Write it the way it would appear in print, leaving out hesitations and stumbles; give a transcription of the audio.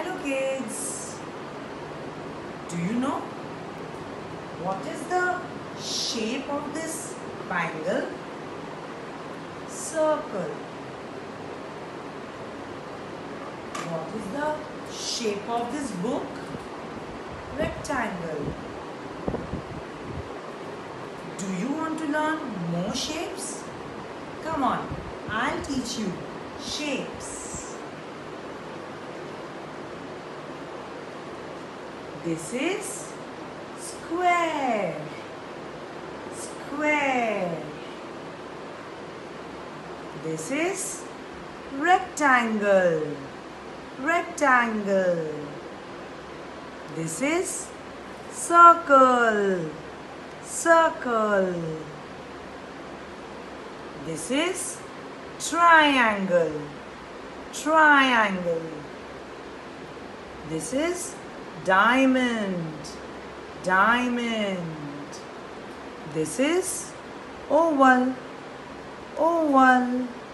Hello kids, do you know what is the shape of this triangle? Circle. What is the shape of this book? Rectangle. Do you want to learn more shapes? Come on, I'll teach you shapes. This is square. Square. This is rectangle. Rectangle. This is circle. Circle. This is triangle. Triangle. This is diamond. Diamond. This is oval. Oval.